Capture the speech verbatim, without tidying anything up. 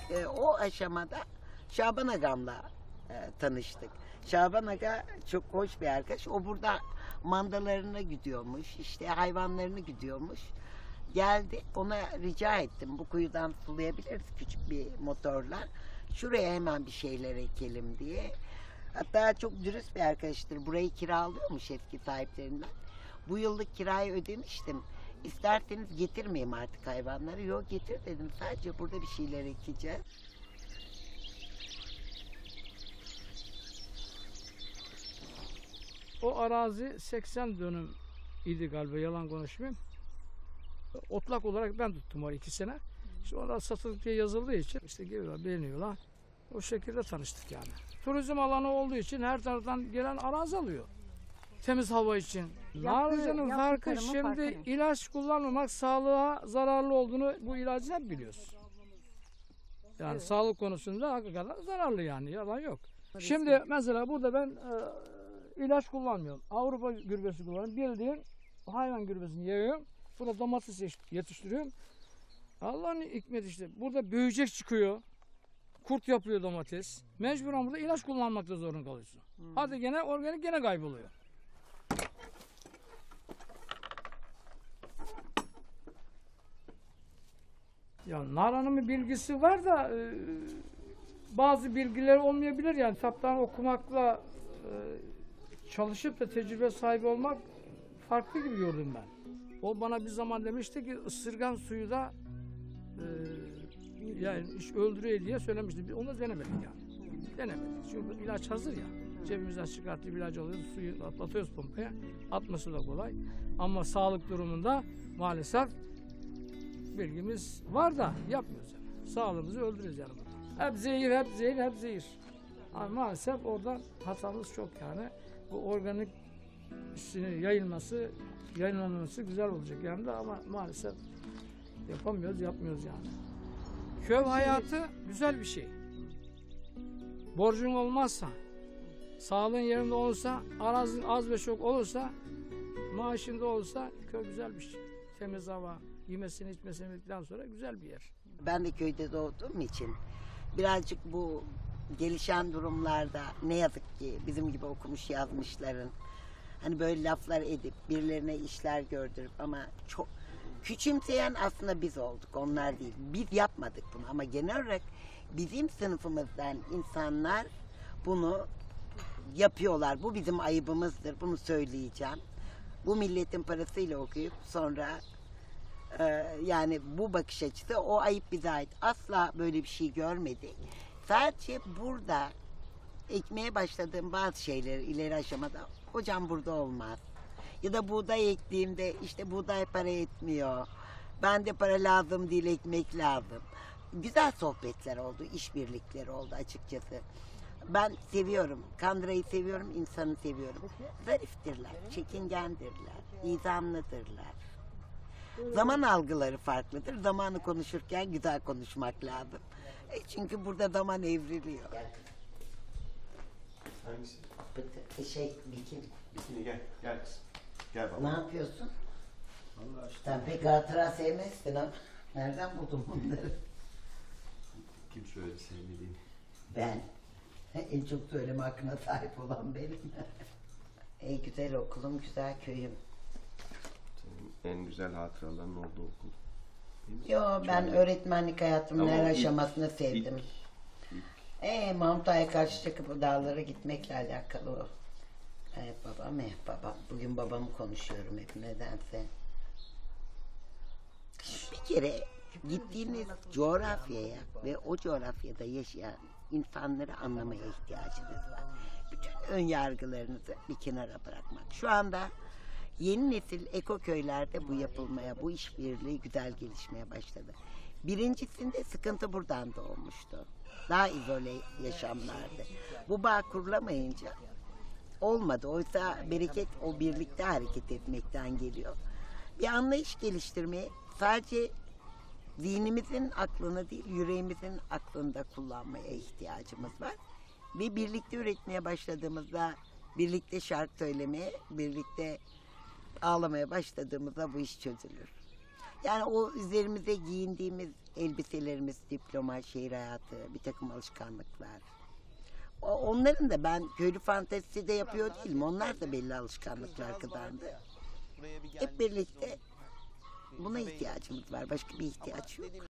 e, o aşamada Şaban Agam'la e, tanıştık. Şaban Aga çok hoş bir arkadaş. O burada mandalarına gidiyormuş, işte hayvanlarını gidiyormuş. Geldi, ona rica ettim. Bu kuyudan sulayabiliriz küçük bir motorla. Şuraya hemen bir şeyler ekelim diye. Hatta çok dürüst bir arkadaştır. Burayı kiralıyormuş eski sahiplerinden. Bu yıllık kirayı ödemiştim. İsterseniz getirmeyeyim artık hayvanları. Yok getir dedim. Sadece burada bir şeyler ekeceğiz. O arazi seksen dönüm idi galiba, yalan konuşmayayım. Otlak olarak ben tuttum var iki sene. İşte orada satılık diye yazıldığı için işte geliyorlar, beğeniyorlar. O şekilde tanıştık yani. Turizm alanı olduğu için her taraftan gelen arazi alıyor. Temiz hava için. Narlıcanın farkı şimdi farkı ilaç kullanmamak sağlığa zararlı olduğunu bu ilacı hep biliyoruz. Yani evet. Sağlık konusunda hakikaten zararlı yani, yalan yok. Hadi şimdi işte. Mesela burada ben e, ilaç kullanmıyorum. Avrupa gübresi kullanıyorum. Bildiğin hayvan gübresini yiyorum. Burada domates yetiştiriyorum. Allah'ın hikmeti işte. Burada böcek çıkıyor. Kurt yapıyor domates. Mecburen burada ilaç kullanmakta zorunda kalıyorsun. Hmm. Hadi gene organik gene kayboluyor. Ya Nalan'ın bir bilgisi var da e, bazı bilgiler olmayabilir yani. Saptan okumakla e, çalışıp da tecrübe sahibi olmak farklı gibi gördüm ben. O bana bir zaman demişti ki ısırgan suyu da e, yani iş öldürüyor diye söylemişti. Biz onu denemedik yani. Denemedik. Çünkü ilaç hazır ya. Cebimizden çıkarttığı ilaç alıyoruz, suyu atlatıyoruz pompaya. Atması da kolay. Ama sağlık durumunda maalesef bilgimiz var da yapmıyoruz yani. Sağlığımızı öldürüyoruz yani burada. Hep zehir, hep zehir, hep zehir. Ama maalesef oradan hatamız çok yani. Bu organik yayılması, yayınlanması güzel olacak yani de ama maalesef yapamıyoruz, yapmıyoruz yani. Köy hayatı güzel bir şey. Borcun olmazsa, sağlığın yerinde olursa, arazin az ve çok olursa, maaşında olursa köy güzel bir şey. Temiz hava, yemesini içmesini bildikten sonra güzel bir yer. Ben de köyde doğduğum için birazcık bu gelişen durumlarda ne yazık ki bizim gibi okumuş yazmışların hani böyle laflar edip birilerine işler gördürüp ama çok küçümseyen aslında biz olduk, onlar değil. Biz yapmadık bunu ama genel olarak bizim sınıfımızdan insanlar bunu yapıyorlar. Bu bizim ayıbımızdır. Bunu söyleyeceğim. Bu milletin parasıyla okuyup sonra e, yani bu bakış açısı o ayıp bize ait. Asla böyle bir şey görmedik. Sadece burada ekmeye başladığım bazı şeyleri ileri aşamada hocam burada olmaz. Ya da buğday ektiğimde işte buğday para etmiyor. Bende para lazım değil, ekmek lazım. Güzel sohbetler oldu, işbirlikleri oldu açıkçası. Ben seviyorum, Kandıra'yı seviyorum, insanı seviyorum. Zariftirler, çekingendirler, izanlıdırlar. Zaman algıları farklıdır. Zamanı konuşurken güzel konuşmak lazım. E çünkü burada zaman evriliyor. Hangisi? Şey, bikini. Bikini gel, gel kızım. Gel baba. Ne yapıyorsun? Sen pek hatıra sevmezsin ama nereden buldun bunları? Kim söyledi sevmediğini? Ben. En çok söyleme hakkına sahip olan benim. Ey güzel okulum, güzel köyüm. Senin en güzel hatıraların olduğu okul. Yo ben çok öğretmenlik hayatımın ama her ilk, aşamasını sevdim. Ilk, ilk. Ee, Mahmut'a karşı çıkıp o dağlara gitmekle alakalı o. Evet babam, eh babam. Bugün babamı konuşuyorum hep nedense. Bir kere gittiğiniz coğrafyaya ve o coğrafyada yaşayan insanları anlamaya ihtiyacınız var. Bütün ön yargılarınızı bir kenara bırakmak. Şu anda yeni nesil ekoköylerde bu yapılmaya, bu işbirliği güzel gelişmeye başladı. Birincisinde sıkıntı buradan doğmuştu. Daha izole yaşamlardı. Bu bağ kurulamayınca olmadı. Oysa bereket o birlikte hareket etmekten geliyor. Bir anlayış geliştirmeye sadece zihnimizin aklını değil, yüreğimizin aklını da kullanmaya ihtiyacımız var. Ve birlikte üretmeye başladığımızda, birlikte şarkı söylemeye, birlikte ağlamaya başladığımızda bu iş çözülür. Yani o üzerimize giyindiğimiz elbiselerimiz, diploma, şehir hayatı, bir takım alışkanlıklar. O, onların da ben köylü fantezisi de yapıyor değilim. Onlar da belli alışkanlıklar kazandı. Hep birlikte buna ihtiyacımız var. Başka bir ihtiyaç yok.